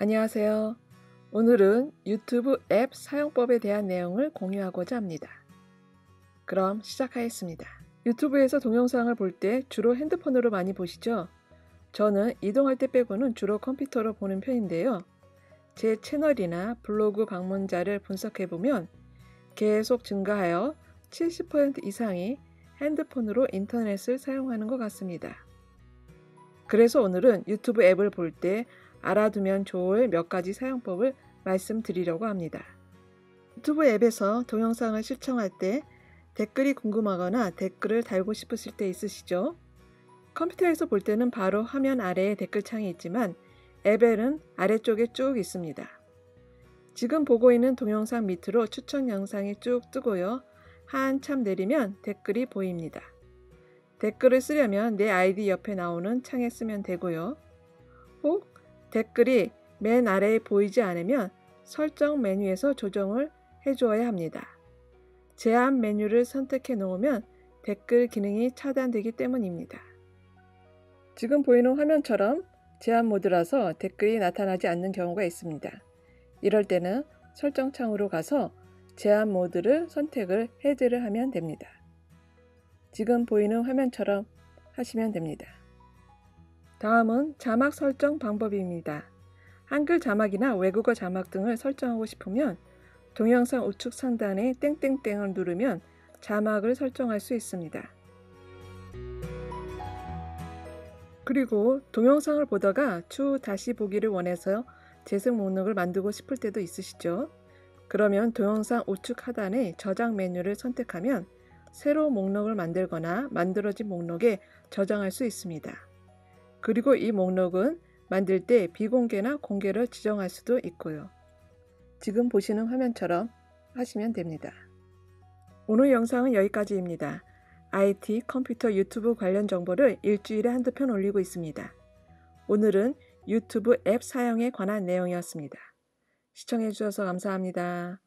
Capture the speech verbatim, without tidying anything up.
안녕하세요. 오늘은 유튜브 앱 사용법에 대한 내용을 공유하고자 합니다. 그럼 시작하겠습니다. 유튜브에서 동영상을 볼 때 주로 핸드폰으로 많이 보시죠? 저는 이동할 때 빼고는 주로 컴퓨터로 보는 편인데요. 제 채널이나 블로그 방문자를 분석해보면 계속 증가하여 칠십 퍼센트 이상이 핸드폰으로 인터넷을 사용하는 것 같습니다. 그래서 오늘은 유튜브 앱을 볼 때 알아두면 좋을 몇 가지 사용법을 말씀드리려고 합니다. 유튜브 앱에서 동영상을 시청할 때 댓글이 궁금하거나 댓글을 달고 싶으실 때 있으시죠? 컴퓨터에서 볼 때는 바로 화면 아래에 댓글창이 있지만 앱에는 아래쪽에 쭉 있습니다. 지금 보고 있는 동영상 밑으로 추천 영상이 쭉 뜨고요. 한참 내리면 댓글이 보입니다. 댓글을 쓰려면 내 아이디 옆에 나오는 창에 쓰면 되고요. 혹 댓글이 맨 아래에 보이지 않으면 설정 메뉴에서 조정을 해주어야 합니다. 제한 메뉴를 선택해 놓으면 댓글 기능이 차단되기 때문입니다. 지금 보이는 화면처럼 제한 모드라서 댓글이 나타나지 않는 경우가 있습니다. 이럴 때는 설정 창으로 가서 제한 모드를 선택을 해제를 하면 됩니다. 지금 보이는 화면처럼 하시면 됩니다. 다음은 자막 설정 방법입니다. 한글 자막이나 외국어 자막 등을 설정하고 싶으면 동영상 우측 상단에 땡땡땡을 누르면 자막을 설정할 수 있습니다. 그리고 동영상을 보다가 추후 다시 보기를 원해서 재생 목록을 만들고 싶을 때도 있으시죠? 그러면 동영상 우측 하단에 저장 메뉴를 선택하면 새로 목록을 만들거나 만들어진 목록에 저장할 수 있습니다. 그리고 이 목록은 만들 때 비공개나 공개를 지정할 수도 있고요. 지금 보시는 화면처럼 하시면 됩니다. 오늘 영상은 여기까지입니다. 아이티, 컴퓨터, 유튜브 관련 정보를 일주일에 한두 편 올리고 있습니다. 오늘은 유튜브 앱 사용에 관한 내용이었습니다. 시청해 주셔서 감사합니다.